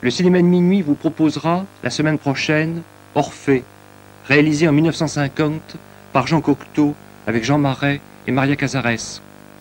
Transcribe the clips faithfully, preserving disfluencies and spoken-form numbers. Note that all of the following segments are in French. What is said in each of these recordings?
Le cinéma de minuit vous proposera, la semaine prochaine, Orphée, réalisé en mille neuf cent cinquante par Jean Cocteau avec Jean Marais et Maria Cazares.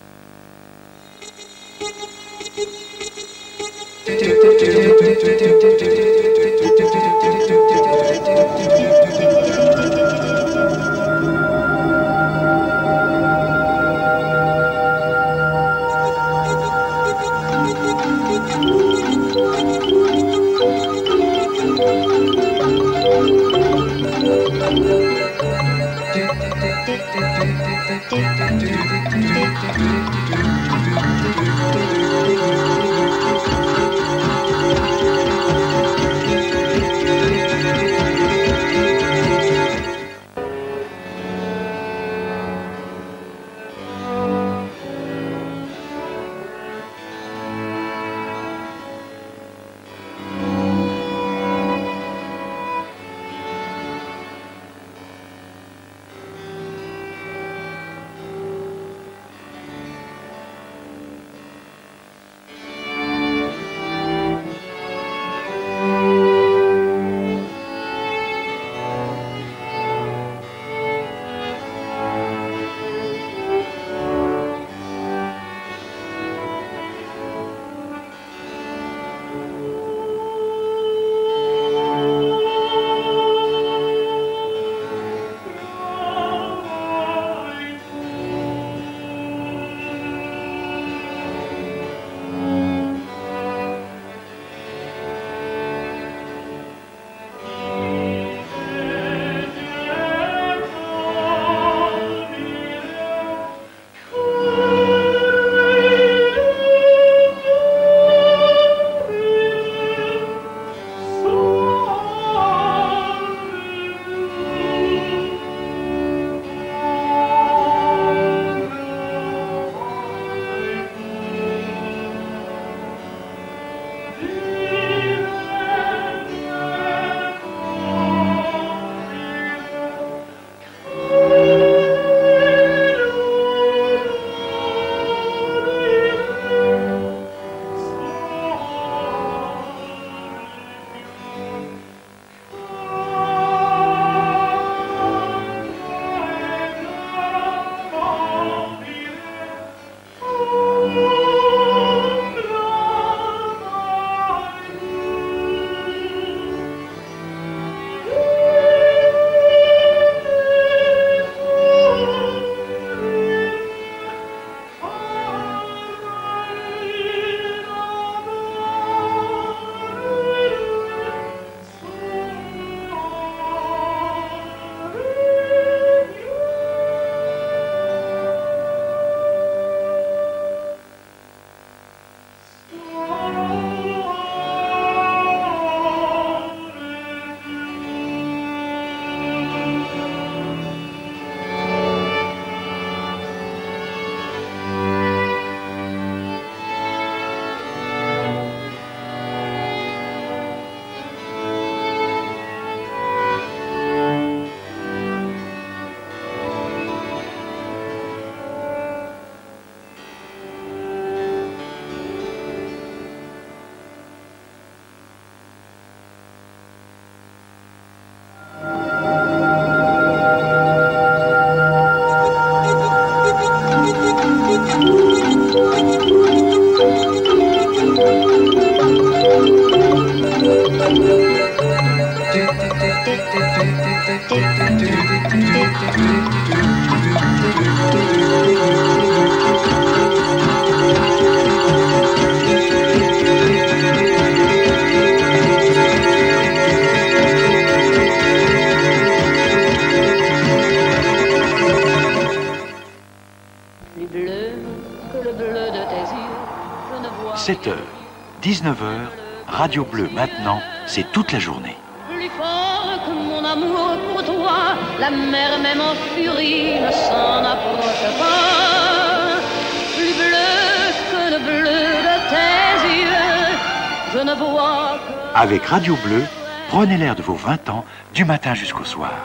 sept heures, dix-neuf heures, Radio Bleu maintenant, c'est toute la journée. Plus fort que mon amour pour toi, la mer même en furie ne s'en approche pas. Plus bleu que le bleu de tes yeux, je ne vois que... Avec Radio Bleu, prenez l'air de vos vingt ans du matin jusqu'au soir.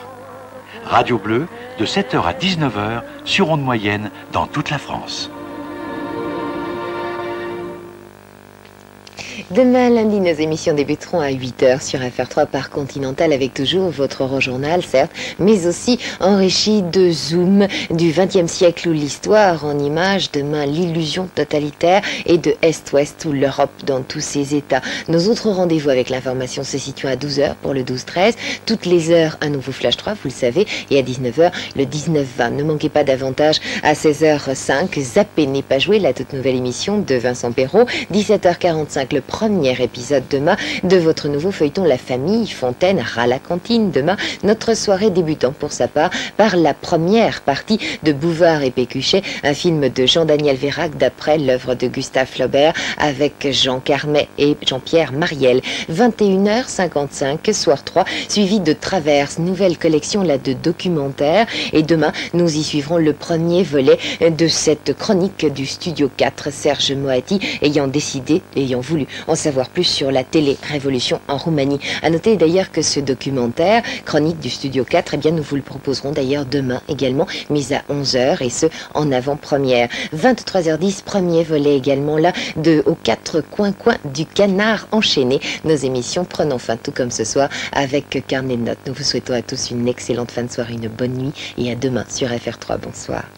Radio Bleu, de sept heures à dix-neuf heures, sur onde moyenne, dans toute la France. Demain lundi, nos émissions débuteront à huit heures sur F R trois par Continental avec toujours votre Eurojournal, certes, mais aussi enrichi de zoom du vingtième siècle ou l'histoire en images, demain l'illusion totalitaire et de Est-Ouest ou l'Europe dans tous ses états. Nos autres rendez-vous avec l'information se situent à douze heures pour le douze treize, toutes les heures un nouveau Flash trois, vous le savez, et à dix-neuf heures le dix-neuf vingt. Ne manquez pas davantage à seize heures cinq, Zappé n'est pas joué, la toute nouvelle émission de Vincent Perrault, dix-sept heures quarante-cinq, le premier épisode demain de votre nouveau feuilleton La Famille, Fontaine, ras la cantine demain, notre soirée débutant pour sa part par la première partie de Bouvard et Pécuchet, un film de Jean-Daniel Vérac d'après l'œuvre de Gustave Flaubert avec Jean Carmet et Jean-Pierre Mariel. vingt et une heures cinquante-cinq, soir trois, suivi de Traverse, nouvelle collection là de documentaires, et demain nous y suivrons le premier volet de cette chronique du Studio quatre, Serge Moati ayant décidé, ayant voulu en savoir plus sur la télé-révolution en Roumanie. À noter d'ailleurs que ce documentaire, chronique du Studio quatre, eh bien nous vous le proposerons d'ailleurs demain également, mise à onze heures, et ce en avant-première. vingt-trois heures dix, premier volet également là de aux quatre coins-coins du Canard enchaîné. Nos émissions prenant fin tout comme ce soir avec carnet de notes. Nous vous souhaitons à tous une excellente fin de soirée, une bonne nuit, et à demain sur F R trois. Bonsoir.